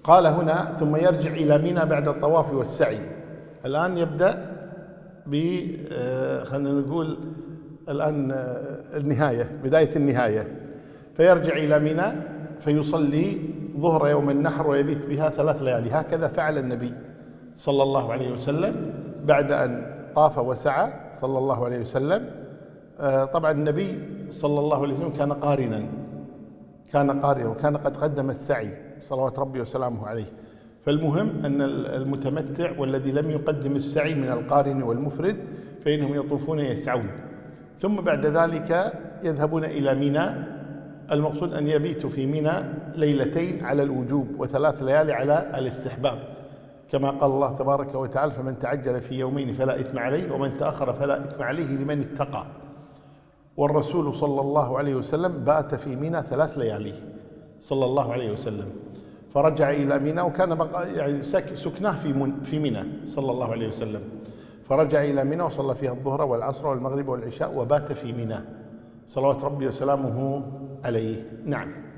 قال هنا ثم يرجع إلى منى بعد الطواف والسعي. الآن يبدأ خلينا نقول الآن النهاية، بداية النهاية. فيرجع إلى منى فيصلي ظهر يوم النحر ويبيت بها 3 ليالي. هكذا فعل النبي صلى الله عليه وسلم بعد أن طاف وسعى صلى الله عليه وسلم. طبعا النبي صلى الله عليه وسلم كان قارنا وكان قد قدم السعي صلوات ربي وسلامه عليه. فالمهم أن المتمتع والذي لم يقدم السعي من القارن والمفرد فإنهم يطوفون يسعون، ثم بعد ذلك يذهبون إلى منى. المقصود أن يبيتوا في منى 2 ليلة على الوجوب و3 ليالي على الاستحباب، كما قال الله تبارك وتعالى: فمن تعجل في يومين فلا إثم عليه ومن تأخر فلا إثم عليه لمن اتقى. والرسول صلى الله عليه وسلم بات في منى 3 ليالي صلى الله عليه وسلم، فرجع إلى منى، وكان يعني سكناه في منى صلى الله عليه وسلم. فرجع إلى منى وصلى فيها الظهر والعصر والمغرب والعشاء وبات في منى صلوات ربي وسلامه عليه. نعم.